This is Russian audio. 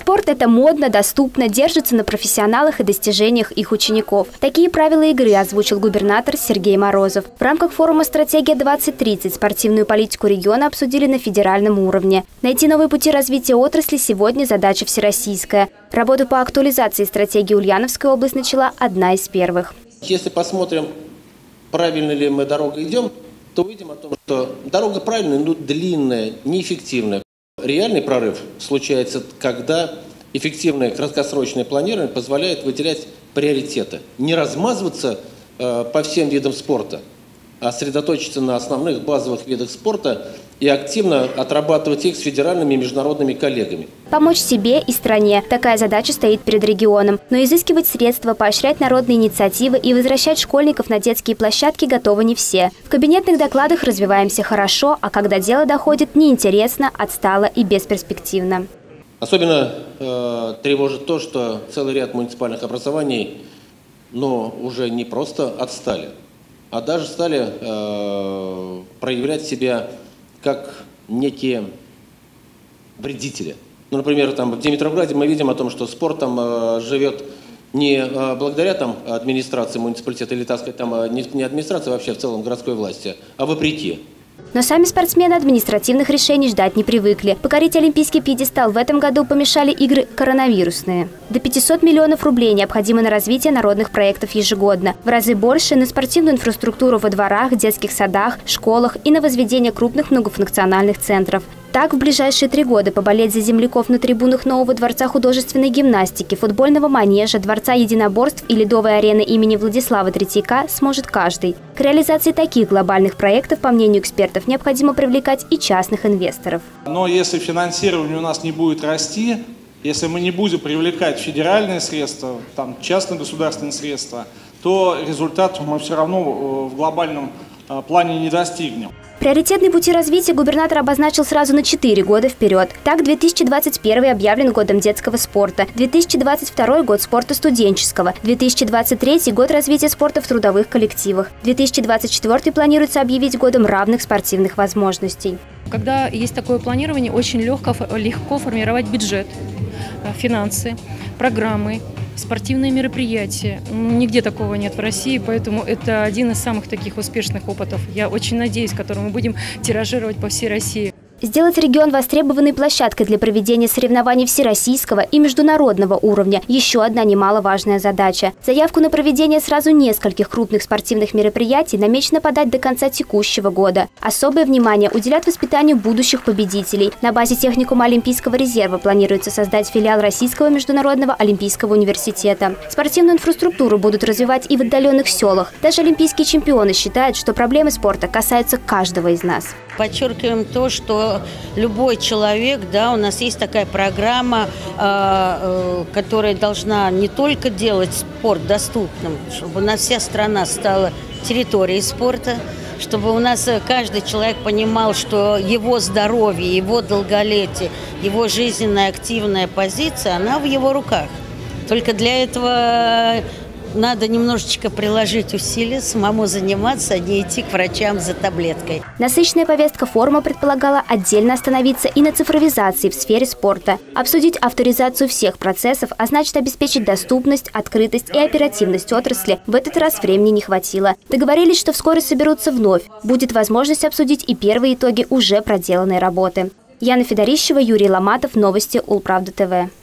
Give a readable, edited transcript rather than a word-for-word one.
Спорт – это модно, доступно, держится на профессионалах и достижениях их учеников. Такие правила игры озвучил губернатор Сергей Морозов. В рамках форума «Стратегия-2030» спортивную политику региона обсудили на федеральном уровне. Найти новые пути развития отрасли сегодня задача всероссийская. Работу по актуализации стратегии Ульяновская область начала одна из первых. Если посмотрим, правильно ли мы дорогой идем, то увидим о том, что дорога правильная, но длинная, неэффективная. Реальный прорыв случается, когда эффективное краткосрочное планирование позволяет выделять приоритеты. Не размазываться по всем видам спорта, а сосредоточиться на основных базовых видах спорта и активно отрабатывать их с федеральными и международными коллегами. Помочь себе и стране – такая задача стоит перед регионом. Но изыскивать средства, поощрять народные инициативы и возвращать школьников на детские площадки готовы не все. В кабинетных докладах развиваемся хорошо, а когда дело доходит, неинтересно, отстало и бесперспективно. Особенно тревожит то, что целый ряд муниципальных образований, но уже не просто отстали, а даже стали проявлять себя как некие вредители. Ну, например, в Димитровграде мы видим о том, что спорт там живет не благодаря администрации муниципалитета, или, так сказать, не администрации, а вообще в целом городской власти, а вопреки. Но сами спортсмены административных решений ждать не привыкли. Покорить олимпийский пьедестал в этом году помешали игры коронавирусные. До 500 миллионов рублей необходимо на развитие народных проектов ежегодно. В разы больше на спортивную инфраструктуру во дворах, детских садах, школах и на возведение крупных многофункциональных центров. Так, в ближайшие 3 года поболеть за земляков на трибунах нового дворца художественной гимнастики, футбольного манежа, дворца единоборств и ледовой арены имени Владислава Третьяка сможет каждый. К реализации таких глобальных проектов, по мнению экспертов, необходимо привлекать и частных инвесторов. Но если финансирование у нас не будет расти, если мы не будем привлекать федеральные средства, частные государственные средства, то результат мы все равно в глобальном плане не достигнем. Приоритетные пути развития губернатор обозначил сразу на 4 года вперед. Так, 2021 объявлен годом детского спорта, 2022 год спорта студенческого, 2023 год развития спорта в трудовых коллективах, 2024 планируется объявить годом равных спортивных возможностей. Когда есть такое планирование, очень легко формировать бюджет, финансы, программы, спортивные мероприятия. Нигде такого нет в России, поэтому это один из самых таких успешных опытов. Я очень надеюсь, который мы будем тиражировать по всей России. Сделать регион востребованной площадкой для проведения соревнований всероссийского и международного уровня – еще одна немаловажная задача. Заявку на проведение сразу нескольких крупных спортивных мероприятий намечено подать до конца текущего года. Особое внимание уделят воспитанию будущих победителей. На базе техникума Олимпийского резерва планируется создать филиал Российского международного олимпийского университета. Спортивную инфраструктуру будут развивать и в отдаленных селах. Даже олимпийские чемпионы считают, что проблемы спорта касаются каждого из нас. Подчеркиваем то, что любой человек, у нас есть такая программа, которая должна не только делать спорт доступным, чтобы у нас вся страна стала территорией спорта, чтобы у нас каждый человек понимал, что его здоровье, его долголетие, его жизненная активная позиция, она в его руках. Только для этого надо немножечко приложить усилия, самому заниматься, а не идти к врачам за таблеткой. Насыщенная повестка форума предполагала отдельно остановиться и на цифровизации в сфере спорта. Обсудить авторизацию всех процессов, а значит обеспечить доступность, открытость и оперативность отрасли. В этот раз времени не хватило. Договорились, что вскоре соберутся вновь. Будет возможность обсудить и первые итоги уже проделанной работы. Яна Федорищева, Юрий Ломатов. Новости Улправда ТВ.